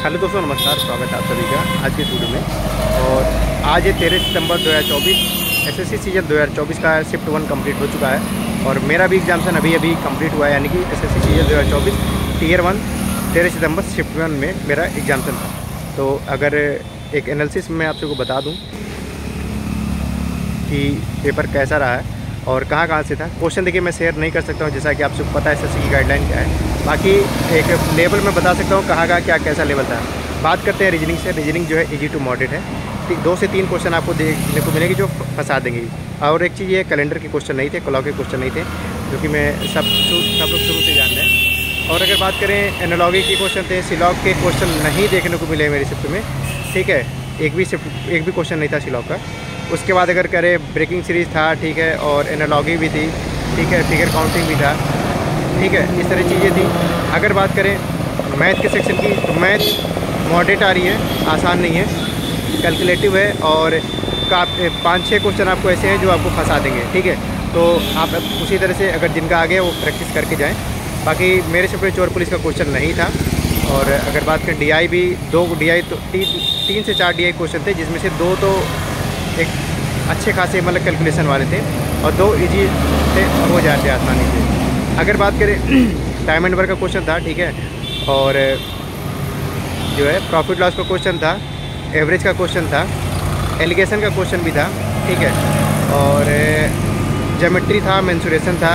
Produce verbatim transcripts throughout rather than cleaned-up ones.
Hello दोस्तों, नमस्कार। स्वागत है आप सभी का आज के वीडियो में। और आज है तेरह सितंबर दो हज़ार चौबीस। एसएससी सीजन दो हज़ार चौबीस का शिफ्ट वन कंप्लीट हो चुका है और मेरा भी एग्जाम्सन अभी अभी कंप्लीट हुआ है, यानी कि एसएससी सीजन दो हज़ार चौबीस टीयर वन तेरह सितंबर शिफ्ट वन में मेरा एग्जाम्सन था। तो अगर एक एनालिसिस में आप सबको बता दूँ कि पेपर कैसा रहा है और कहाँ कहाँ से था। क्वेश्चन देखिए मैं शेयर नहीं कर सकता हूँ, जैसा कि आप सबको पता है एसएससी की गाइडलाइन क्या है। बाकी एक लेवल में बता सकता हूँ कहाँ का क्या कैसा लेवल था। बात करते हैं रीजनिंग से। रीजनिंग जो है इजी टू मॉडरेट है। दो से तीन क्वेश्चन आपको देखने को मिलेंगे जो फंसा देंगे। और एक चीज़ ये कैलेंडर के क्वेश्चन नहीं थे, क्लॉक के क्वेश्चन नहीं थे, जो कि मैं सब सब लोग शुरू से जान रहे हैं। और अगर बात करें एनालॉजी के क्वेश्चन थे, सिलॉक के क्वेश्चन नहीं देखने को मिले मेरी शिफ्ट में, ठीक है। एक भी शिफ्ट एक भी क्वेश्चन नहीं था सिलॉक का। उसके बाद अगर करें ब्रेकिंग सीरीज़ था, ठीक है, और एनालॉजी भी थी, ठीक है, फिगर काउंटिंग भी था, ठीक है, इस तरह चीज़ें थी। अगर बात करें मैथ के सेक्शन की तो मैथ मॉडरेट आ रही है, आसान नहीं है, कैलकुलेटिव है और का पाँच छः क्वेश्चन आपको ऐसे हैं जो आपको फंसा देंगे, ठीक है। तो आप उसी तरह से अगर जिनका आगे वो प्रैक्टिस करके जाएँ। बाकी मेरे से पे चोर पुलिस का क्वेश्चन नहीं था। और अगर बात करें डीआई भी दो डीआई तो ती, तीन से चार डीआई क्वेश्चन थे, जिसमें से दो तो एक अच्छे खासे मतलब कैलकुलेशन वाले थे और दो इजी थे, हो जाते आसानी से। अगर बात करें टाइम एंड वर्क का क्वेश्चन था, ठीक है, और जो है प्रॉफिट लॉस का क्वेश्चन था, एवरेज का क्वेश्चन था, एलिगेशन का क्वेश्चन भी था, ठीक है, और ज्योमेट्री था, मेंसुरेशन था।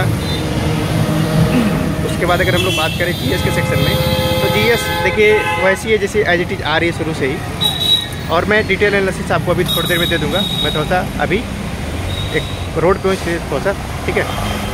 उसके बाद अगर हम लोग बात करें जीएस के सेक्शन में तो जीएस देखिए वैसी है जैसे एज इट इज़ आ रही है शुरू से ही। और मैं डिटेल एनालिसिस आपको अभी थोड़ी देर में दे दूँगा। मैं थोड़ा सा अभी एक रोड पे हूँ थोड़ा सा, ठीक है।